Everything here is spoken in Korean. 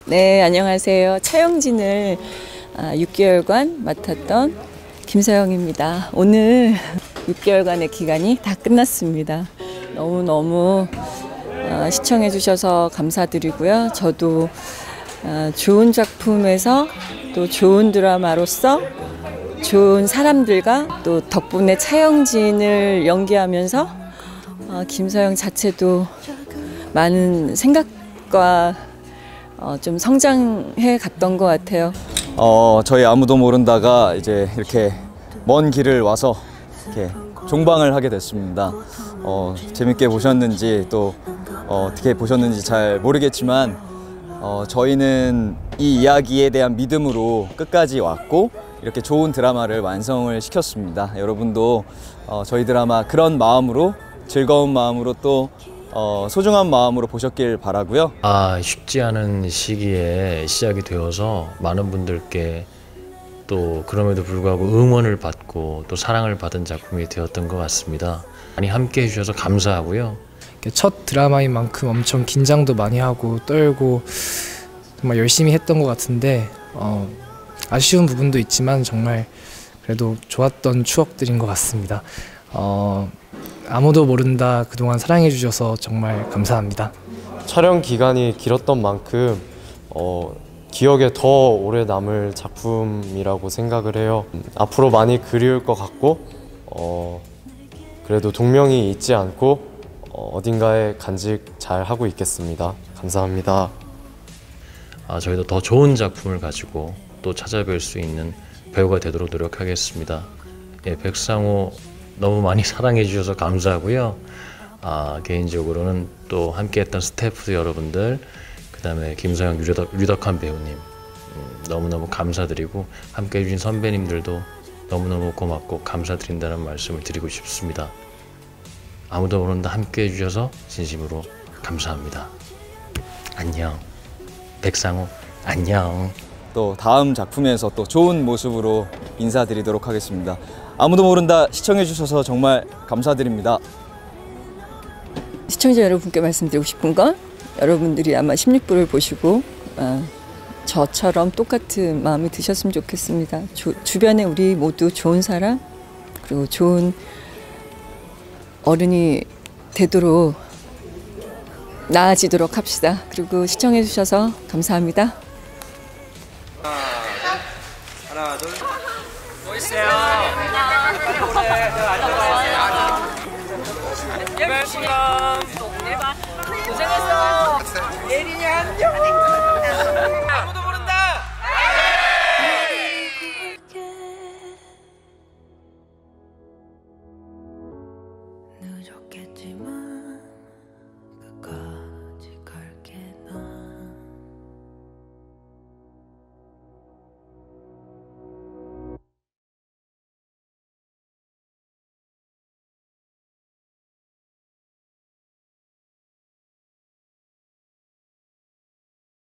네, 안녕하세요. 차영진을 6개월간 맡았던 김서영입니다. 오늘 6개월간의 기간이 다 끝났습니다. 너무너무 시청해 주셔서 감사드리고요. 저도 좋은 작품에서 또 좋은 드라마로서 좋은 사람들과 또 덕분에 차영진을 연기하면서 김서영 자체도 많은 생각과 좀 성장해 갔던 것 같아요. 저희 아무도 모른다가 이제 이렇게 먼 길을 와서 이렇게 종방을 하게 됐습니다. 재밌게 보셨는지 또 어떻게 보셨는지 잘 모르겠지만 저희는 이 이야기에 대한 믿음으로 끝까지 왔고 이렇게 좋은 드라마를 완성을 시켰습니다. 여러분도 저희 드라마 그런 마음으로 즐거운 마음으로 또 소중한 마음으로 보셨길 바라고요. 쉽지 않은 시기에 시작이 되어서 많은 분들께 또 그럼에도 불구하고 응원을 받고 또 사랑을 받은 작품이 되었던 것 같습니다. 많이 함께 해주셔서 감사하고요. 첫 드라마인 만큼 엄청 긴장도 많이 하고 떨고 정말 열심히 했던 것 같은데 아쉬운 부분도 있지만 정말 그래도 좋았던 추억들인 것 같습니다. 아무도 모른다 그동안 사랑해 주셔서 정말 감사합니다. 촬영 기간이 길었던 만큼 기억에 더 오래 남을 작품이라고 생각을 해요. 앞으로 많이 그리울 것 같고 그래도 동명이 잊지 않고 어딘가에 간직 잘 하고 있겠습니다. 감사합니다. 저희도 더 좋은 작품을 가지고 또 찾아뵐 수 있는 배우가 되도록 노력하겠습니다. 백상호 너무 많이 사랑해 주셔서 감사하고요. 개인적으로는 또 함께했던 스태프 여러분들, 그 다음에 김서영 유덕한 배우님 너무너무 감사드리고 함께해 주신 선배님들도 너무너무 고맙고 감사드린다는 말씀을 드리고 싶습니다. 아무도 모른다 함께해 주셔서 진심으로 감사합니다. 안녕. 백상호 안녕. 또 다음 작품에서 또 좋은 모습으로 인사드리도록 하겠습니다. 아무도 모른다 시청해 주셔서 정말 감사드립니다. 시청자 여러분께 말씀드리고 싶은 건 여러분들이 아마 16부를 보시고 저처럼 똑같은 마음이 드셨으면 좋겠습니다. 주변에 우리 모두 좋은 사람 그리고 좋은 어른이 되도록 나아지도록 합시다. 그리고 시청해 주셔서 감사합니다. 하나, 둘. 뭐 있어요? 빨리 오래. 내가 앉아봐요. 고생했어. 예린이 안녕. 아무도 모른다. 누적게